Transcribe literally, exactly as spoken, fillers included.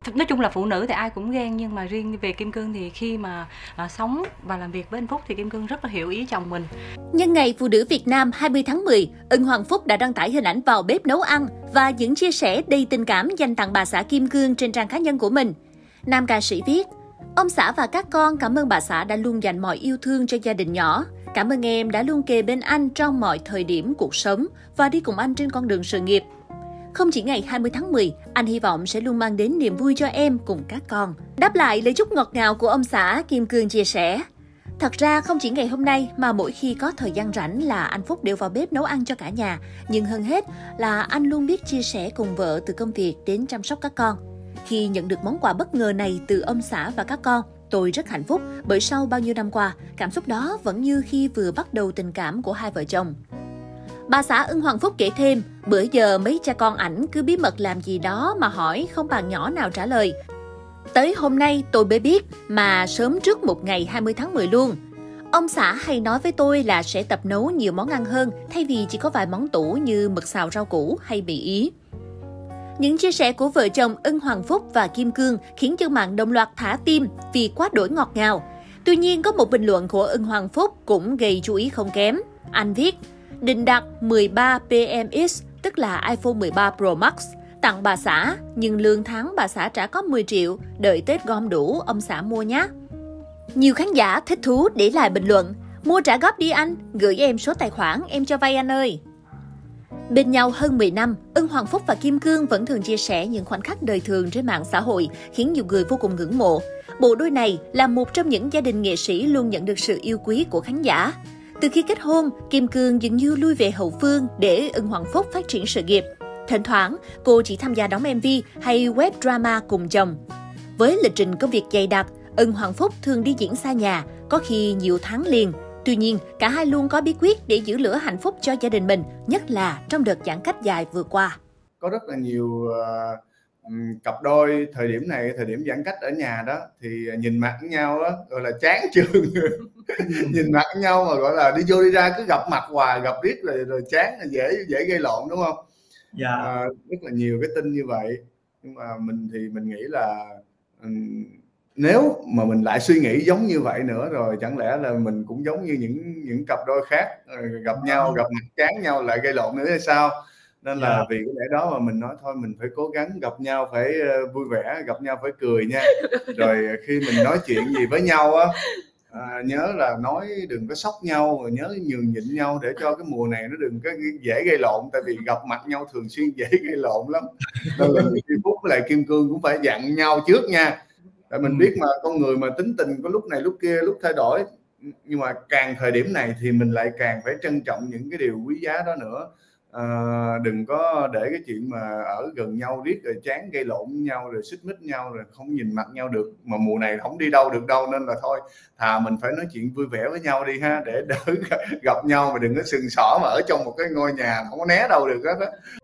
Nói chung là phụ nữ thì ai cũng ghen, nhưng mà riêng về Kim Cương thì khi mà à, sống và làm việc với anh Phúc thì Kim Cương rất là hiểu ý chồng mình. Nhân ngày Phụ nữ Việt Nam hai mươi tháng mười, Ưng Hoàng Phúc đã đăng tải hình ảnh vào bếp nấu ăn và những chia sẻ đầy tình cảm dành tặng bà xã Kim Cương trên trang cá nhân của mình. Nam ca sĩ viết: ông xã và các con cảm ơn bà xã đã luôn dành mọi yêu thương cho gia đình nhỏ. Cảm ơn em đã luôn kề bên anh trong mọi thời điểm cuộc sống và đi cùng anh trên con đường sự nghiệp. Không chỉ ngày hai mươi tháng mười, anh hy vọng sẽ luôn mang đến niềm vui cho em cùng các con. Đáp lại lời chúc ngọt ngào của ông xã, Kim Cương chia sẻ: thật ra không chỉ ngày hôm nay mà mỗi khi có thời gian rảnh là anh Phúc đều vào bếp nấu ăn cho cả nhà. Nhưng hơn hết là anh luôn biết chia sẻ cùng vợ từ công việc đến chăm sóc các con. Khi nhận được món quà bất ngờ này từ ông xã và các con, tôi rất hạnh phúc bởi sau bao nhiêu năm qua, cảm xúc đó vẫn như khi vừa bắt đầu tình cảm của hai vợ chồng. Bà xã Ưng Hoàng Phúc kể thêm, bữa giờ mấy cha con ảnh cứ bí mật làm gì đó mà hỏi không bạn nhỏ nào trả lời. Tới hôm nay tôi mới biết, mà sớm trước một ngày hai mươi tháng mười luôn. Ông xã hay nói với tôi là sẽ tập nấu nhiều món ăn hơn thay vì chỉ có vài món tủ như mực xào rau củ hay mì Ý. Những chia sẻ của vợ chồng Ưng Hoàng Phúc và Kim Cương khiến dân mạng đồng loạt thả tim vì quá đổi ngọt ngào. Tuy nhiên, có một bình luận của Ưng Hoàng Phúc cũng gây chú ý không kém. Anh viết: định đặt mười ba Pro Max, tức là iPhone mười ba Pro Max, tặng bà xã, nhưng lương tháng bà xã trả có mười triệu, đợi Tết gom đủ ông xã mua nhé. Nhiều khán giả thích thú để lại bình luận: mua trả góp đi anh, gửi em số tài khoản em cho vay anh ơi. Bên nhau hơn mười năm, Ưng Hoàng Phúc và Kim Cương vẫn thường chia sẻ những khoảnh khắc đời thường trên mạng xã hội, khiến nhiều người vô cùng ngưỡng mộ. Bộ đôi này là một trong những gia đình nghệ sĩ luôn nhận được sự yêu quý của khán giả. Từ khi kết hôn, Kim Cương dường như lui về hậu phương để Ưng Hoàng Phúc phát triển sự nghiệp. Thỉnh thoảng, cô chỉ tham gia đóng em vê hay web drama cùng chồng. Với lịch trình công việc dày đặc, Ưng Hoàng Phúc thường đi diễn xa nhà, có khi nhiều tháng liền. Tuy nhiên, cả hai luôn có bí quyết để giữ lửa hạnh phúc cho gia đình mình, nhất là trong đợt giãn cách dài vừa qua. Có rất là nhiều uh, cặp đôi thời điểm này, thời điểm giãn cách ở nhà đó, thì nhìn mặt nhau đó, gọi là chán chường. Nhìn mặt nhau mà gọi là đi vô đi ra cứ gặp mặt hoài, gặp riết rồi, rồi chán, dễ dễ gây lộn, đúng không? Dạ. À, rất là nhiều cái tin như vậy. Nhưng mà mình thì mình nghĩ là um, nếu mà mình lại suy nghĩ giống như vậy nữa rồi, chẳng lẽ là mình cũng giống như những những cặp đôi khác, gặp nhau, gặp mặt chán nhau lại gây lộn nữa hay sao? Nên là yeah. vì cái lẽ đó mà mình nói thôi mình phải cố gắng gặp nhau phải vui vẻ, gặp nhau phải cười nha. Rồi khi mình nói chuyện gì với nhau á, à, nhớ là nói đừng có sốc nhau, rồi nhớ nhường nhịn nhau để cho cái mùa này nó đừng có dễ gây lộn, tại vì gặp mặt nhau thường xuyên dễ gây lộn lắm. Nên là Kim Phúc với lại Kim Cương cũng phải dặn nhau trước nha. Tại mình biết mà con người mà tính tình có lúc này lúc kia, lúc thay đổi, nhưng mà càng thời điểm này thì mình lại càng phải trân trọng những cái điều quý giá đó nữa. À, đừng có để cái chuyện mà ở gần nhau riết rồi chán gây lộn với nhau, rồi xích mích nhau, rồi không nhìn mặt nhau được, mà mùa này không đi đâu được đâu. Nên là thôi, thà mình phải nói chuyện vui vẻ với nhau đi ha, để đỡ gặp nhau mà đừng có sừng sỏ mà ở trong một cái ngôi nhà không có né đâu được hết á.